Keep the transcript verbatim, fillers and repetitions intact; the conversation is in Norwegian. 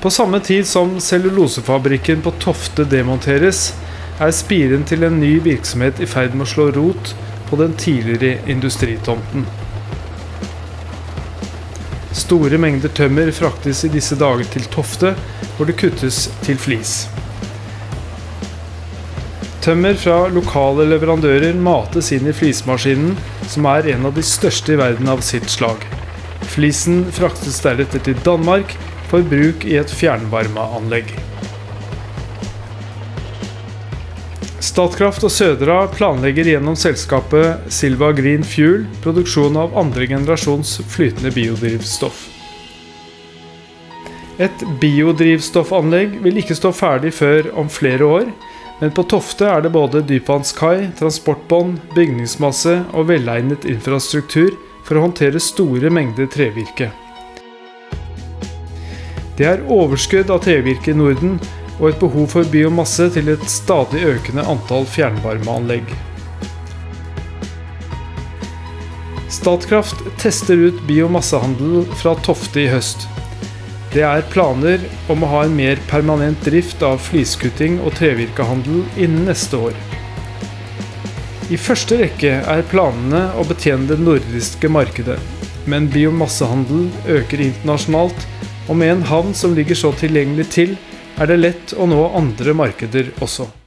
På samme tid som cellulosefabrikken på Tofte demonteres, er spiren til en ny virksomhet i ferd med å slå rot på den tidligere industritomten. Store mengder tømmer fraktes i disse dager til Tofte, hvor det kuttes til flis. Tømmer fra lokale leverandører mates inn i flismaskinen, som er en av de største i verden av sitt slag. Flisen fraktes deretter til Danmark for bruk i et fjernvarmeanlegg. Statkraft og Södra planlegger gjennom selskapet Silva Green Fuel produksjon av andre generasjons flytende biodrivstoff. Et biodrivstoffanlegg vil ikke stå ferdig før om flere år, men på Tofte er det både dypvannskai, transportbånd, bygningsmasse og velegnet infrastruktur for å håndtere store mengder trevirke. Det er overskudd av trevirke i Norden, og et behov for biomasse til et stadig økende antall fjernvarmeanlegg. Statkraft tester ut biomassehandel fra Tofte i høst. Det er planer om å ha en mer permanent drift av fliskutting og trevirkehandel innen neste år. I første rekke er planene å betjene det nordiske markedet, men biomassehandel øker internasjonalt, og med en havn som ligger så tilgjengelig til, er det lett å nå andre markeder også.